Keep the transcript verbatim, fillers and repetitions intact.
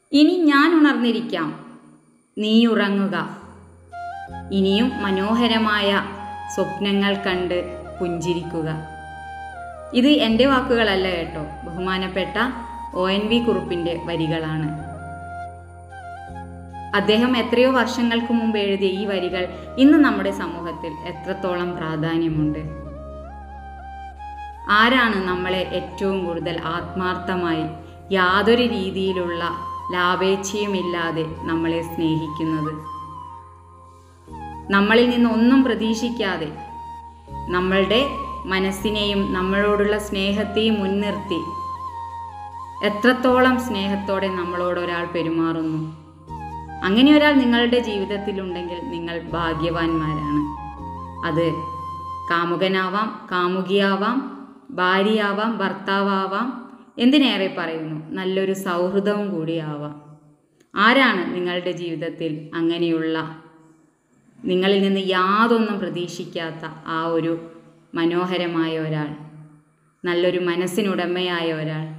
ഇനി ഞാൻ ഉണർന്നിരിക്കാം, നീ ഉറങ്ങുക. ഇനിയും മനോഹരമായ സ്വപ്നങ്ങൾ കണ്ട് പുഞ്ചിരിക്കുക. ഇത് എൻ്റെ വാക്കുകളല്ല കേട്ടോ, ബഹുമാനപ്പെട്ട ഒ എൻ വി കുറുപ്പിൻ്റെ വരികളാണ്. അദ്ദേഹം എത്രയോ വർഷങ്ങൾക്ക് മുമ്പ് എഴുതിയ ഈ വരികൾ ഇന്ന് നമ്മുടെ സമൂഹത്തിൽ എത്രത്തോളം പ്രാധാന്യമുണ്ട്. ആരാണ് നമ്മളെ ഏറ്റവും കൂടുതൽ ആത്മാർത്ഥമായി യാതൊരു രീതിയിലുള്ള ലാഭേച്ഛയുമില്ലാതെ നമ്മളെ സ്നേഹിക്കുന്നത്? നമ്മളിൽ നിന്നൊന്നും പ്രതീക്ഷിക്കാതെ നമ്മളുടെ മനസ്സിനെയും നമ്മളോടുള്ള സ്നേഹത്തെയും മുൻനിർത്തി എത്രത്തോളം സ്നേഹത്തോടെ നമ്മളോട് ഒരാൾ പെരുമാറുന്നു. അങ്ങനെ ഒരാൾ നിങ്ങളുടെ ജീവിതത്തിലുണ്ടെങ്കിൽ നിങ്ങൾ ഭാഗ്യവാന്മാരാണ്. അത് കാമുകനാവാം, കാമുകിയാവാം, ഭാര്യയാവാം, ഭർത്താവാം, എന്തിനേറെ പറയുന്നു, നല്ലൊരു സൗഹൃദവും കൂടിയാവാം. ആരാണ് നിങ്ങളുടെ ജീവിതത്തിൽ അങ്ങനെയുള്ള, നിങ്ങളിൽ നിന്ന് യാതൊന്നും പ്രതീക്ഷിക്കാത്ത ആ ഒരു മനോഹരമായ ഒരാൾ, നല്ലൊരു മനസ്സിനുടമയായ ഒരാൾ?